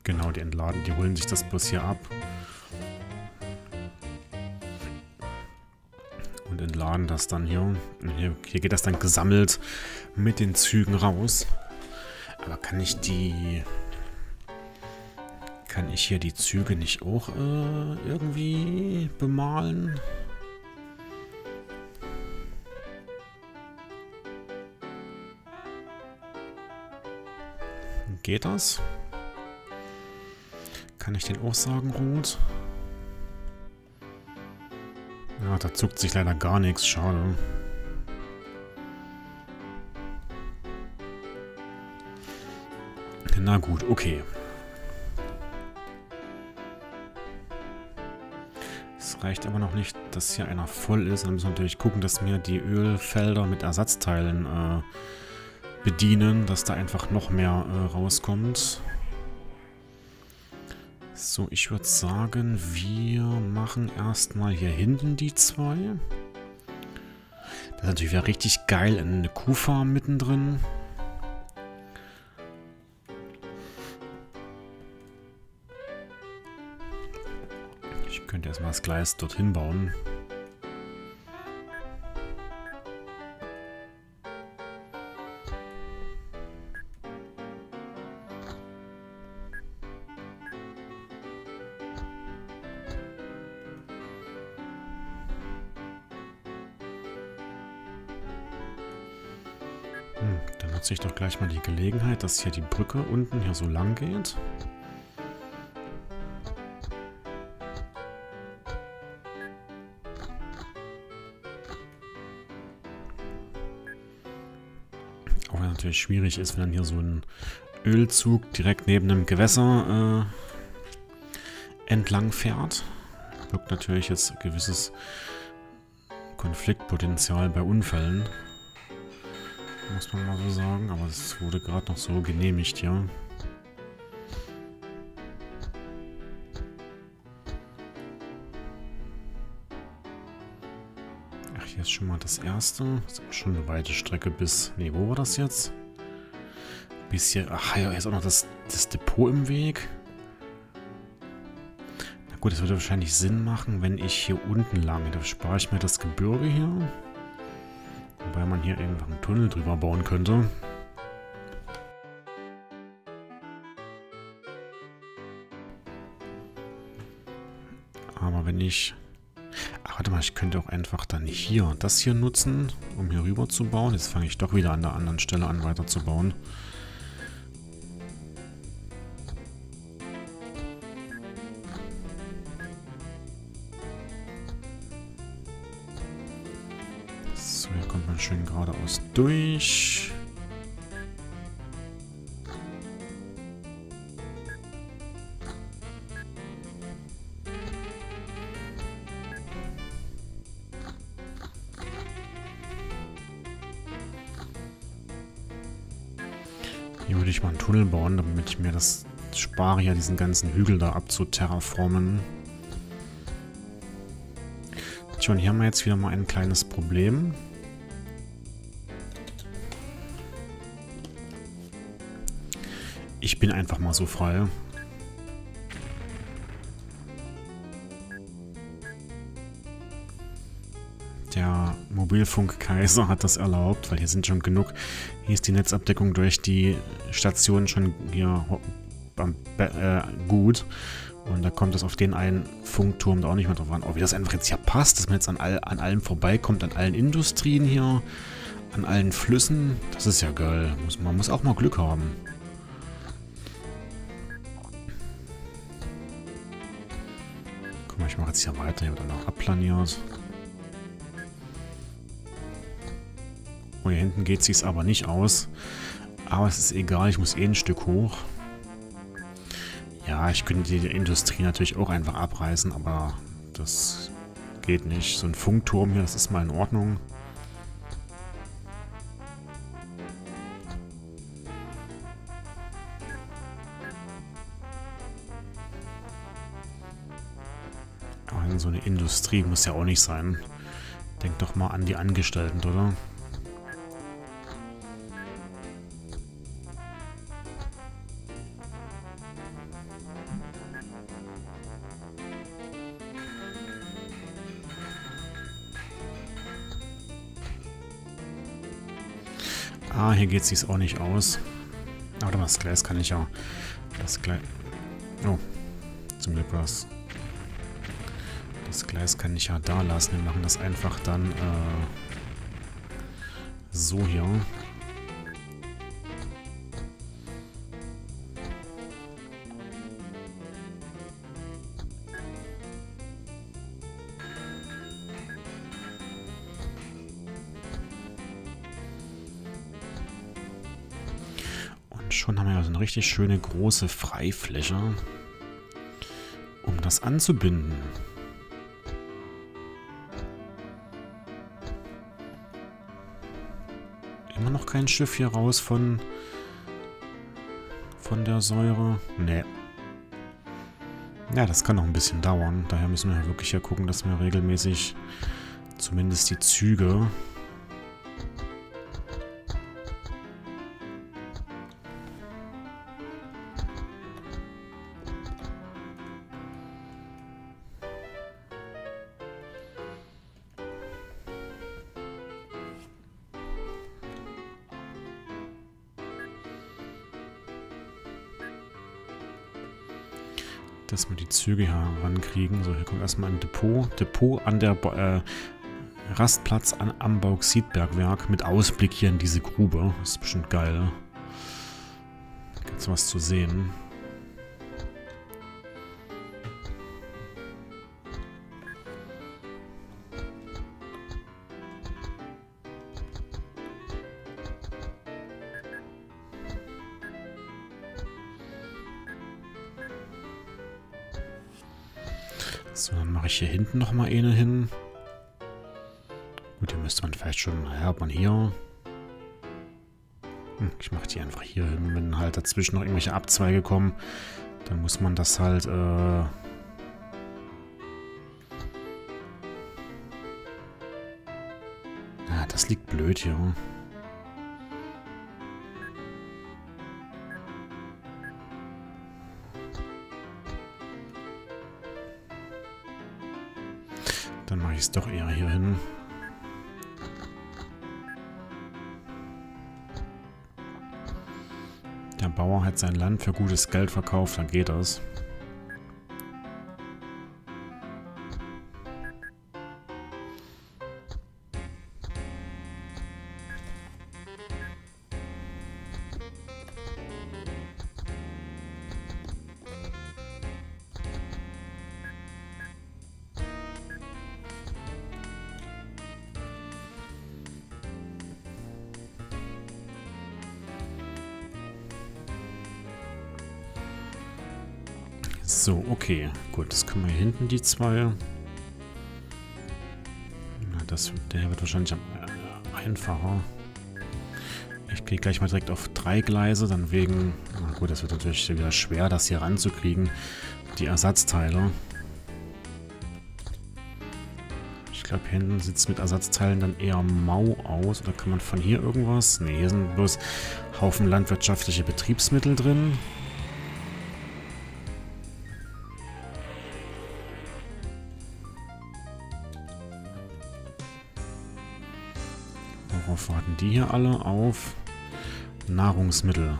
Genau, die entladen, die holen sich das bloß hier ab. Und entladen das dann hier. Und hier geht das dann gesammelt mit den Zügen raus. Aber kann ich hier die Züge nicht auch irgendwie bemalen? Geht das? Kann ich den auch sagen, rot? Ja, da zuckt sich leider gar nichts. Schade. Na gut, okay. Es reicht aber noch nicht, dass hier einer voll ist. Dann müssen wir natürlich gucken, dass wir die Ölfelder mit Ersatzteilen bedienen, dass da einfach noch mehr rauskommt. So, ich würde sagen, wir machen erstmal hier hinten die zwei. Das ist natürlich wieder richtig geil, eine Kuhfarm mittendrin. Ich könnte erstmal das Gleis dorthin bauen. Dann nutze ich doch gleich mal die Gelegenheit, dass hier die Brücke unten hier so lang geht. Auch wenn natürlich schwierig ist, wenn dann hier so ein Ölzug direkt neben einem Gewässer entlang fährt. Birgt natürlich jetzt gewisses Konfliktpotenzial bei Unfällen. Muss man mal so sagen, aber es wurde gerade noch so genehmigt hier. Ach, hier ist schon mal das erste. Das ist schon eine weite Strecke bis... Ne, wo war das jetzt? Bis hier... Ach ja, hier ist auch noch das Depot im Weg. Na gut, das würde wahrscheinlich Sinn machen, wenn ich hier unten lang... Da spare ich mir das Gebirge hier. Wobei man hier einfach einen Tunnel drüber bauen könnte. Aber wenn ich... Ach, warte mal, ich könnte auch einfach dann hier das hier nutzen, um hier rüber zu bauen. Jetzt fange ich doch wieder an der anderen Stelle an, weiter zu bauen. So, hier kommt man schön geradeaus durch. Hier würde ich mal einen Tunnel bauen, damit ich mir das spare, ja diesen ganzen Hügel da abzuterraformen. Tja, und hier haben wir jetzt wieder mal ein kleines Problem. Ich bin einfach mal so frei. Der Mobilfunkkaiser hat das erlaubt, weil hier sind schon genug. Hier ist die Netzabdeckung durch die Station schon hier gut. Und da kommt es auf den einen Funkturm da auch nicht mehr drauf an. Oh, wie das einfach jetzt hier passt, dass man jetzt an allem vorbeikommt, an allen Industrien hier, an allen Flüssen. Das ist ja geil. Man muss auch mal Glück haben. Guck mal, ich mache jetzt hier weiter. Hier wird dann auch abplaniert. Oh, hier hinten geht es sich aber nicht aus. Aber es ist egal, ich muss eh ein Stück hoch. Ja, ich könnte die Industrie natürlich auch einfach abreißen, aber das geht nicht. So ein Funkturm hier, das ist mal in Ordnung. Aber so eine Industrie muss ja auch nicht sein. Denk doch mal an die Angestellten, oder? Ah, hier geht es sich auch nicht aus. Aber das Gleis kann ich ja... Das Gleis... Oh, zum Glück was. Das Gleis kann ich ja da lassen. Wir machen das einfach dann so hier. Schon haben wir ja so eine richtig schöne große Freifläche, um das anzubinden. Immer noch kein Schiff hier raus von der Säure. Nee. Ja, das kann noch ein bisschen dauern. Daher müssen wir wirklich ja gucken, dass wir regelmäßig zumindest die Züge... dass wir die Züge herankriegen. So, hier kommt erstmal ein Depot. Depot an der Rastplatz am Bauxitbergwerk mit Ausblick hier in diese Grube. Das ist bestimmt geil. Gibt's was zu sehen. So, dann mache ich hier hinten nochmal eine hin. Gut, hier müsste man vielleicht schon... Naja, ob man hier... ich mache die einfach hier hin. Wenn halt dazwischen noch irgendwelche Abzweige kommen, dann muss man das halt... Ja, das liegt blöd hier. Dann mache ich es doch eher hier hin. Der Bauer hat sein Land für gutes Geld verkauft, dann geht das. So, okay. Gut, das können wir hier hinten, die zwei. Na, der wird wahrscheinlich einfacher. Ich gehe gleich mal direkt auf 3 Gleise, dann wegen... Na gut, das wird natürlich wieder schwer, das hier ranzukriegen. Die Ersatzteile. Ich glaube, hier hinten sieht es mit Ersatzteilen dann eher mau aus. Oder kann man von hier irgendwas? Ne, hier sind bloß Haufen landwirtschaftliche Betriebsmittel drin. Worauf warten die hier alle? Auf Nahrungsmittel.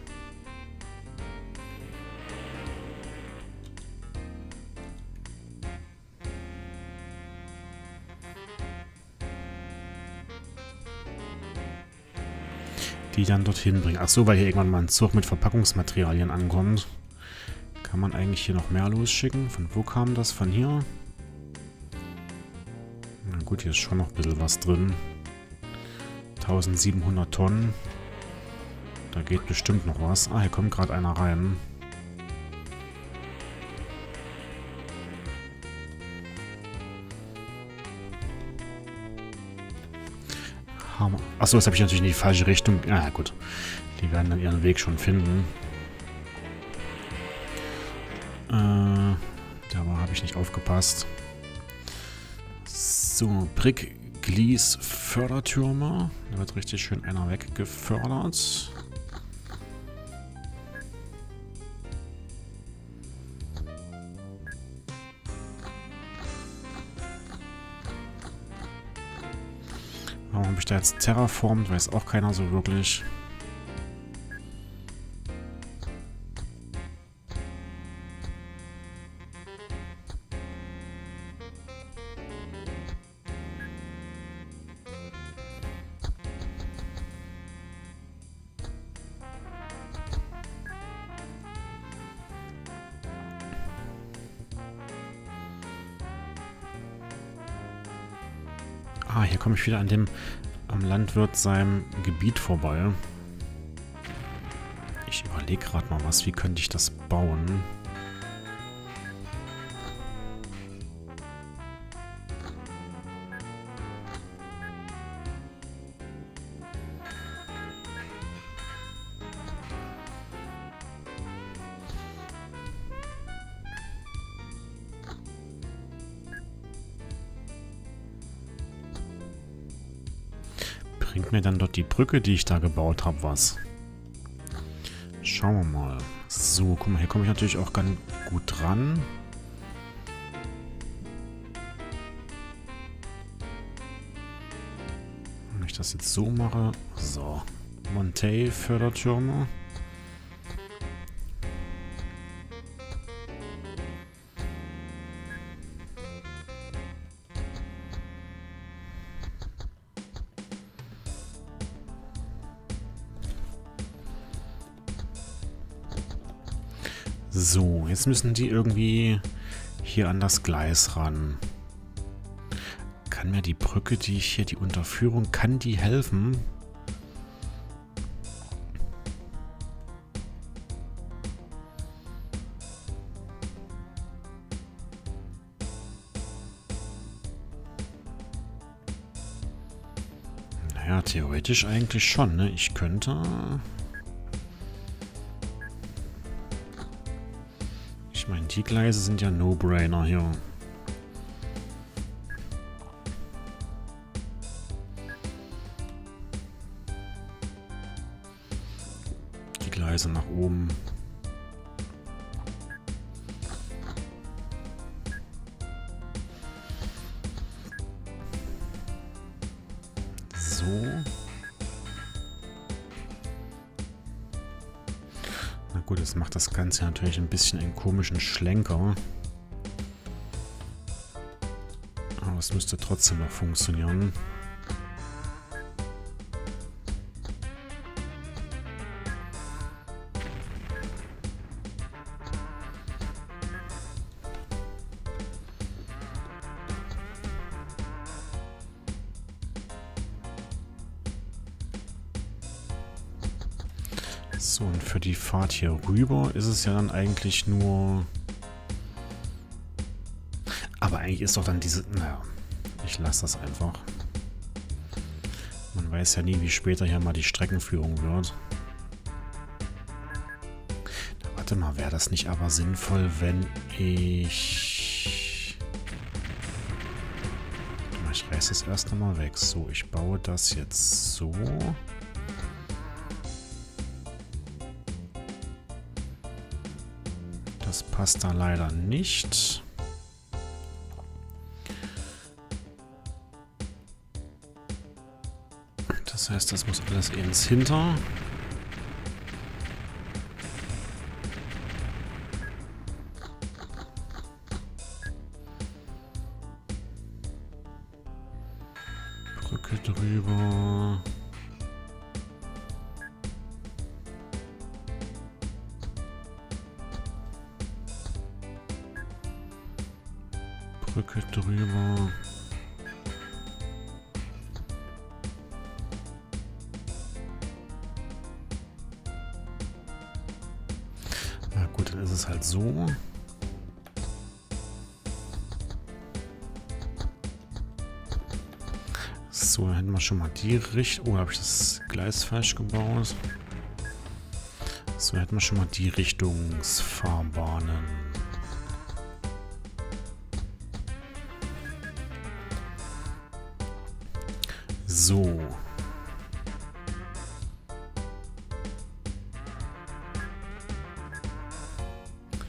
Die dann dorthin bringen. Ach so, weil hier irgendwann mal ein Zug mit Verpackungsmaterialien ankommt. Kann man eigentlich hier noch mehr losschicken? Von wo kam das? Von hier? Na gut, hier ist schon noch ein bisschen was drin. 1700 Tonnen. Da geht bestimmt noch was. Ah, hier kommt gerade einer rein. Achso, das habe ich natürlich in die falsche Richtung. Ah, gut. Die werden dann ihren Weg schon finden. Da habe ich nicht aufgepasst. So, Brick-Glies Fördertürme. Da wird richtig schön einer weggefördert. Warum habe ich da jetzt terraformt? Weiß auch keiner so wirklich. Ah, hier komme ich wieder am Landwirt seinem Gebiet vorbei. Ich überlege gerade mal was, wie könnte ich das bauen? Bringt mir dann dort die Brücke, die ich da gebaut habe, was? Schauen wir mal. So, guck mal, hier komme ich natürlich auch ganz gut dran. Wenn ich das jetzt so mache. So. Montay-Fördertürme. So, jetzt müssen die irgendwie hier an das Gleis ran. Kann mir die Brücke, die ich hier, die Unterführung, kann die helfen? Naja, theoretisch eigentlich schon, ne? Ich könnte... Ich meine, die Gleise sind ja No-Brainer hier. Die Gleise nach oben. So. Na gut, jetzt macht das Ganze natürlich ein bisschen einen komischen Schlenker. Aber es müsste trotzdem noch funktionieren. So, und für die Fahrt hier rüber ist es ja dann eigentlich nur... Aber eigentlich ist doch dann diese... Naja, ich lasse das einfach. Man weiß ja nie, wie später hier mal die Streckenführung wird. Warte mal, wäre das nicht aber sinnvoll, wenn ich... Ich reiße das erst nochmal weg. So, ich baue das jetzt so... Das passt da leider nicht. Das heißt, das muss alles ins Hinter. Brücke drüber. Brücke drüber. Na gut, dann ist es halt so. So, dann hätten wir schon mal die Richtung. Oh, habe ich das Gleis falsch gebaut? So, hätten wir schon mal die Richtungsfahrbahnen. So.